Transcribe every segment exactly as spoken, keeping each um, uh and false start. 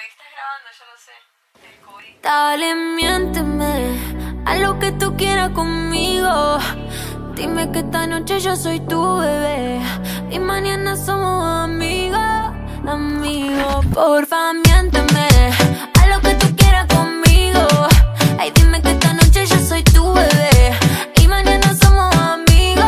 estás grabando, yo lo sé. El COVID. Dale, miénteme a lo que tú quieras conmigo. Dime que esta noche yo soy tu bebé y mañana somos amigos, amigos. Porfa, miénteme a lo que tú quieras conmigo. Ay, dime que esta noche yo soy tu bebé y mañana somos amigos,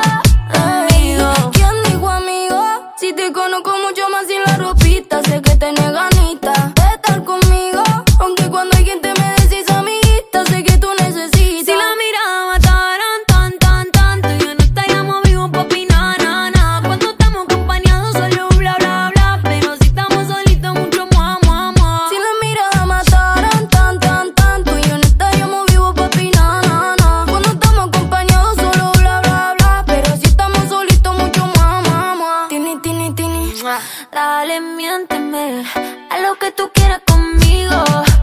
amigos. ¿Quién dijo amigo? Si te conozco mucho más sin la ropita, sé que tenés ganita de estar conmigo, aunque cuando alguien te me decís amiguita, sé que tú necesitas. Si la mirada mataran tan, tan, tanto, ya no estaríamos vivos, papi, na, na, na. Cuando estamos acompañados solo bla, bla, bla, pero si estamos solitos mucho mua, mua, mua. Si la mirada mataran tan, tan, tanto, ya no estaríamos vivos, papi, na, na, na. Cuando estamos acompañados solo bla, bla, bla, pero si estamos solitos mucho mua, mua, mua. Tini, tini, tini. Dale, miénteme a lo que tú quieras conmigo.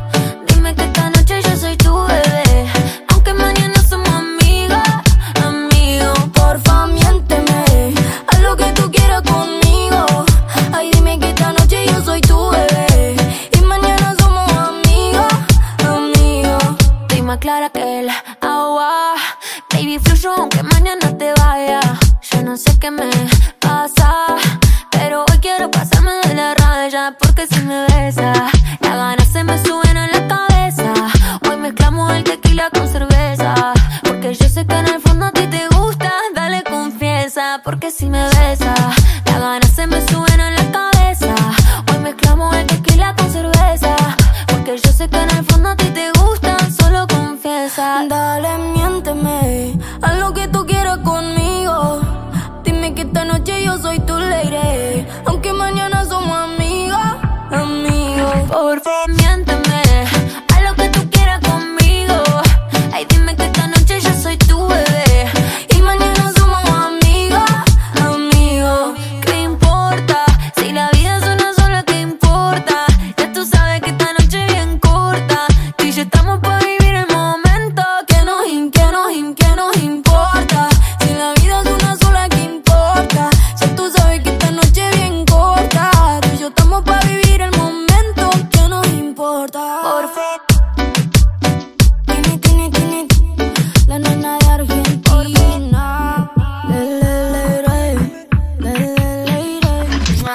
Dime que esta noche yo soy tu bebé, aunque mañana somos amigos, amigos. Porfa, miénteme a lo que tú quieras conmigo. Ay, dime que esta noche yo soy tu bebé y mañana somos amigos, amigos. Estoy más clara que el agua, baby, fluyo aunque mañana te vaya. Yo no sé qué me pasa, pero hoy quiero pasarme de la raya, porque si me besas, las ganas se me suben a la cabeza. Hoy mezclamos el tequila con cerveza, porque yo sé que en el fondo a ti te gusta. Dale, confiesa, porque si me besas, las ganas se me suben a la cabeza. Hoy mezclamos el tequila con cerveza, porque yo sé que en el fondo a ti te gusta. Solo confiesa. Dale, miénteme a lo que tú quieras conmigo. Dime que esta noche yo soy tu lady, aunque mañana somos amigos, amigos. Por favor, miénteme a lo que tú quieras conmigo. Ay, dime que esta noche yo soy tu bebé y mañana somos amigos, amigos. ¿Qué importa? Si la vida es una sola, ¿qué importa? Ya tú sabes que esta noche es bien corta. Tú y yo estamos para vivir el momento. Que nos, in, que nos, in, que nos importa. Si la vida es una sola, ¿qué importa? Ya tú sabes que esta noche es bien corta. Tú y yo estamos para vivir el momento. Que nos importa. Por favor. Tini, tini, tini, la nena de Argentina. Le, le, le, re, le, le, le, re.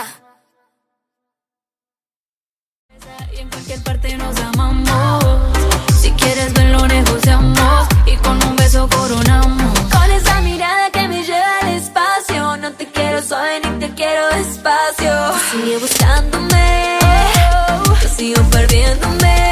Y en cualquier parte nos amamos. Si quieres verlo negociamos y con un beso coronamos. Con esa mirada que me lleva al espacio, no te quiero suave ni te quiero despacio. Sigue buscándome, yo sigo perdiéndome.